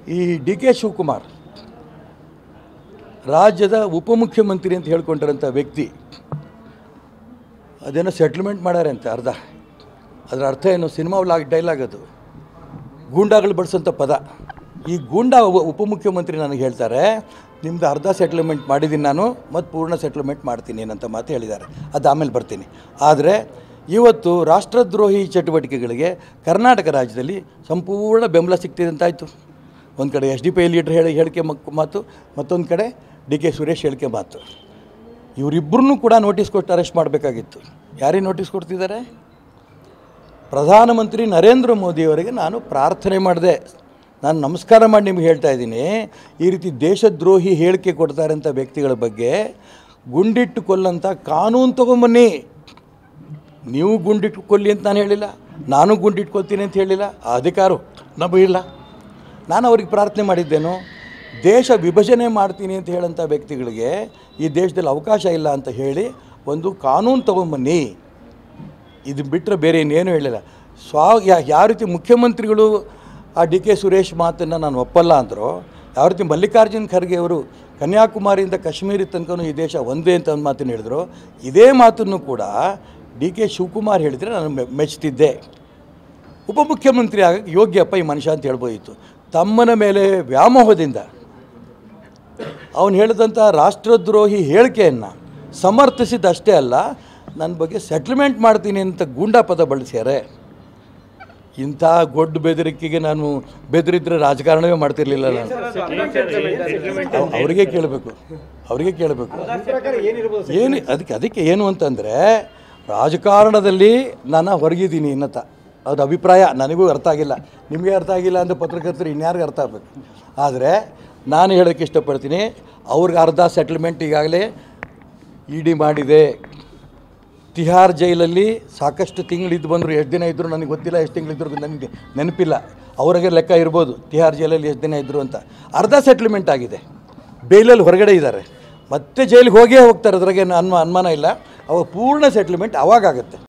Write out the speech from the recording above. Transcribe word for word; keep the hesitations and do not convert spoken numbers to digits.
ಈ D K Shivakumar ರಾಜ್ಯದ ಉಪಮುಖ್ಯಮಂತ್ರಿ ಅಂತ ಹೇಳ್ಕೊಂಡಿರೋಂಥ ವ್ಯಕ್ತಿ ಅದೇನೋ ಸೆಟ್ಲ್ಮೆಂಟ್ ಮಾಡ್ಯಾರೆ ಅಂತ ಅರ್ಧ. ಅದರ ಅರ್ಥ ಏನು? ಸಿನಿಮಾ ಲಾಗ್ ಡೈಲಾಗ್ ಅದು, ಗೂಂಡಾಗಳು ಬಳಸೋಂಥ ಪದ. ಈ ಗೂಂಡಾ ಉಪಮುಖ್ಯಮಂತ್ರಿ ನನಗೆ ಹೇಳ್ತಾರೆ, ನಿಮ್ಮದು ಅರ್ಧ ಸೆಟ್ಲ್ಮೆಂಟ್ ಮಾಡಿದ್ದೀನಿ ನಾನು, ಮತ್ತು ಪೂರ್ಣ ಸೆಟ್ಲ್ಮೆಂಟ್ ಮಾಡ್ತೀನಿ ಏನಂತ ಮಾತು ಹೇಳಿದ್ದಾರೆ. ಅದು ಆಮೇಲೆ ಬರ್ತೀನಿ. ಆದರೆ ಇವತ್ತು ರಾಷ್ಟ್ರದ್ರೋಹಿ ಚಟುವಟಿಕೆಗಳಿಗೆ ಕರ್ನಾಟಕ ರಾಜ್ಯದಲ್ಲಿ ಸಂಪೂರ್ಣ ಬೆಂಬಲ ಸಿಗ್ತಿದೆ ಅಂತಾಯಿತು. ಒಂದು ಕಡೆ ಎಸ್ ಡಿ ಪಿ ಲೀಡರ್ ಹೇಳಿ ಹೇಳಿಕೆ ಮಾತು, ಮತ್ತೊಂದು ಕಡೆ ಡಿ ಕೆ ಸುರೇಶ್ ಹೇಳಿಕೆ ಮಾತು. ಇವರಿಬ್ಬರನ್ನೂ ಕೂಡ ನೋಟಿಸ್ ಕೊಟ್ಟು ಅರೆಸ್ಟ್ ಮಾಡಬೇಕಾಗಿತ್ತು. ಯಾರಿಗೆ ನೋಟಿಸ್ ಕೊಡ್ತಿದ್ದಾರೆ? ಪ್ರಧಾನಮಂತ್ರಿ ನರೇಂದ್ರ ಮೋದಿಯವರಿಗೆ ನಾನು ಪ್ರಾರ್ಥನೆ ಮಾಡಿದೆ, ನಾನು ನಮಸ್ಕಾರ ಮಾಡಿ ನಿಮ್ಗೆ ಹೇಳ್ತಾ ಇದ್ದೀನಿ, ಈ ರೀತಿ ದೇಶದ್ರೋಹಿ ಹೇಳಿಕೆ ಕೊಡ್ತಾರೆ ಅಂಥ ವ್ಯಕ್ತಿಗಳ ಬಗ್ಗೆ ಗುಂಡಿಟ್ಟು ಕೊಲ್ಲಂಥ ಕಾನೂನು ತೊಗೊಂಬನ್ನಿ. ನೀವು ಗುಂಡಿಟ್ಟು ಕೊಲ್ಲಿ ಅಂತ ನಾನು ಹೇಳಿಲ್ಲ, ನಾನು ಗುಂಡಿಟ್ಕೊಳ್ತೀನಿ ಅಂತ ಹೇಳಿಲ್ಲ, ಆ ಅಧಿಕಾರ ನಮಗಿಲ್ಲ. ನಾನು ಅವ್ರಿಗೆ ಪ್ರಾರ್ಥನೆ ಮಾಡಿದ್ದೇನು, ದೇಶ ವಿಭಜನೆ ಮಾಡ್ತೀನಿ ಅಂತ ಹೇಳೋಂಥ ವ್ಯಕ್ತಿಗಳಿಗೆ ಈ ದೇಶದಲ್ಲಿ ಅವಕಾಶ ಇಲ್ಲ ಅಂತ ಹೇಳಿ ಒಂದು ಕಾನೂನು ತೊಗೊಂಬನ್ನಿ. ಇದು ಬಿಟ್ಟರೆ ಬೇರೆ ಇನ್ನೇನು ಹೇಳಿಲ್ಲ. ಸ್ವ ಯಾವ ರೀತಿ ಮುಖ್ಯಮಂತ್ರಿಗಳು ಆ ಡಿ ಕೆ ಸುರೇಶ್ ಮಾತನ್ನು ನಾನು ಒಪ್ಪಲ್ಲ ಅಂದರು, ಯಾವ ರೀತಿ ಮಲ್ಲಿಕಾರ್ಜುನ್ ಖರ್ಗೆ ಅವರು ಕನ್ಯಾಕುಮಾರಿಯಿಂದ ಕಾಶ್ಮೀರ ತನಕ ಈ ದೇಶ ಒಂದೇ ಅಂತ ಒಂದು ಮಾತನ್ನು ಹೇಳಿದ್ರು, ಇದೇ ಮಾತನ್ನು ಕೂಡ ಡಿ ಕೆ ಶಿವಕುಮಾರ್ ಹೇಳಿದರೆ ನಾನು ಮೆಚ್ತಿದ್ದೆ. ಉಪಮುಖ್ಯಮಂತ್ರಿ ಆಗಕ್ಕೆ ಯೋಗ್ಯಪ್ಪ ಈ ಮನುಷ್ಯ ಅಂತ ಹೇಳ್ಬೋದಿತ್ತು. ತಮ್ಮನ ಮೇಲೆ ವ್ಯಾಮೋಹದಿಂದ ಅವನು ಹೇಳಿದಂಥ ರಾಷ್ಟ್ರದ್ರೋಹಿ ಹೇಳಿಕೆಯನ್ನು ಸಮರ್ಥಿಸಿದಷ್ಟೇ ಅಲ್ಲ, ನನ್ನ ಬಗ್ಗೆ ಸೆಟ್ಲ್ಮೆಂಟ್ ಮಾಡ್ತೀನಿ ಅಂತ ಗೂಂಡಾ ಪದ ಬಳಸ್ಯಾರೆ. ಇಂಥ ಗೊಡ್ಡ ಬೆದರಿಕೆಗೆ ನಾನು ಬೆದರಿದ್ರೆ ರಾಜಕಾರಣವೇ ಮಾಡ್ತಿರ್ಲಿಲ್ಲ. ನಾನು ಅವರಿಗೆ ಕೇಳಬೇಕು ಅವರಿಗೆ ಕೇಳಬೇಕು ಏನು ಅದಕ್ಕೆ ಅದಕ್ಕೆ ಏನು ಅಂತಂದರೆ, ರಾಜಕಾರಣದಲ್ಲಿ ನಾನು ಹೊರಗಿದ್ದೀನಿ ಇನ್ನತ ಅದು ಅಭಿಪ್ರಾಯ ನನಗೂ ಅರ್ಥ ಆಗಿಲ್ಲ, ನಿಮಗೆ ಅರ್ಥ ಆಗಿಲ್ಲ ಅಂದರೆ ಪತ್ರಕರ್ತರು ಇನ್ಯಾರಿಗೆ ಅರ್ಥ ಆಗಬೇಕು. ಆದರೆ ನಾನು ಹೇಳೋಕ್ಕೆ ಇಷ್ಟಪಡ್ತೀನಿ, ಅವ್ರಿಗೆ ಅರ್ಧ ಸೆಟ್ಲ್ಮೆಂಟ್ ಈಗಾಗಲೇ ಇ ಡಿ ಮಾಡಿದೆ. ತಿಹಾರ್ ಜೈಲಲ್ಲಿ ಸಾಕಷ್ಟು ತಿಂಗಳಿದ್ದು ಬಂದರು, ಎಷ್ಟು ದಿನ ಇದ್ದರು ನನಗೆ ಗೊತ್ತಿಲ್ಲ, ಎಷ್ಟು ತಿಂಗಳಿದ್ರು ನನಗೆ ನೆನಪಿಲ್ಲ, ಅವ್ರಿಗೆ ಲೆಕ್ಕ ಇರ್ಬೋದು ತಿಹಾರ್ ಜೈಲಲ್ಲಿ ಎಷ್ಟು ದಿನ ಇದ್ದರು ಅಂತ. ಅರ್ಧ ಸೆಟ್ಲ್ಮೆಂಟ್ ಆಗಿದೆ, ಬೇಲಲ್ಲಿ ಹೊರಗಡೆ ಇದ್ದಾರೆ, ಮತ್ತೆ ಜೈಲಿಗೆ ಹೋಗೇ ಹೋಗ್ತಾರೆ, ಅದ್ರಾಗೆ ಅನ್ಮ ಅನುಮಾನ ಇಲ್ಲ. ಅವಾಗ ಪೂರ್ಣ ಸೆಟ್ಲ್ಮೆಂಟ್ ಅವಾಗಾಗುತ್ತೆ.